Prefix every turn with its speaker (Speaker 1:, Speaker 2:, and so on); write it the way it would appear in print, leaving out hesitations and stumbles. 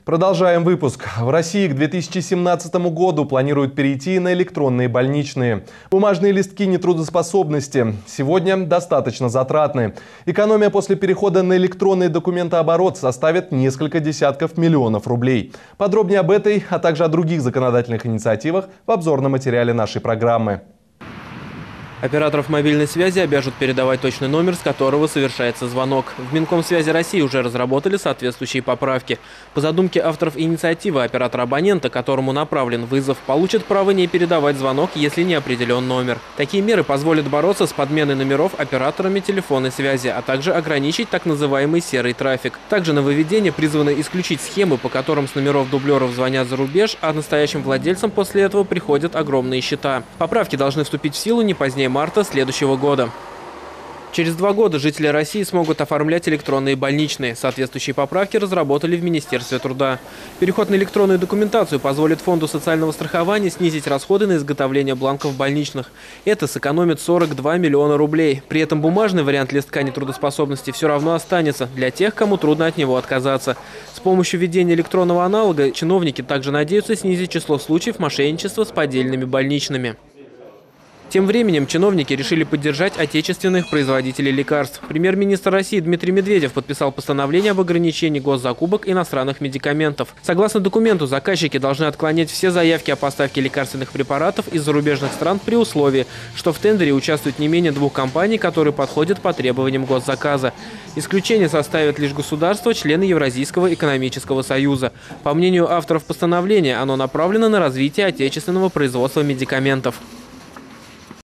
Speaker 1: Продолжаем выпуск. В России к 2017 году планируют перейти на электронные больничные. Бумажные листки нетрудоспособности сегодня достаточно затратны. Экономия после перехода на электронный документооборот составит несколько десятков миллионов рублей. Подробнее об этой, а также о других законодательных инициативах в обзорном материале нашей программы.
Speaker 2: Операторов мобильной связи обяжут передавать точный номер, с которого совершается звонок. В Минкомсвязи России уже разработали соответствующие поправки. По задумке авторов инициативы, оператор абонента, которому направлен вызов, получит право не передавать звонок, если не определен номер. Такие меры позволят бороться с подменой номеров операторами телефонной связи, а также ограничить так называемый серый трафик. Также нововведение призвано исключить схемы, по которым с номеров дублеров звонят за рубеж, а настоящим владельцам после этого приходят огромные счета. Поправки должны вступить в силу не позднее марта следующего года. Через 2 года жители России смогут оформлять электронные больничные. Соответствующие поправки разработали в Министерстве труда. Переход на электронную документацию позволит Фонду социального страхования снизить расходы на изготовление бланков больничных. Это сэкономит 42 миллиона рублей. При этом бумажный вариант листка нетрудоспособности все равно останется для тех, кому трудно от него отказаться. С помощью введения электронного аналога чиновники также надеются снизить число случаев мошенничества с поддельными больничными. Тем временем чиновники решили поддержать отечественных производителей лекарств. Премьер-министр России Дмитрий Медведев подписал постановление об ограничении госзакупок иностранных медикаментов. Согласно документу, заказчики должны отклонять все заявки о поставке лекарственных препаратов из зарубежных стран при условии, что в тендере участвуют не менее 2 компаний, которые подходят по требованиям госзаказа. Исключение составят лишь государства, члены Евразийского экономического союза. По мнению авторов постановления, оно направлено на развитие отечественного производства медикаментов.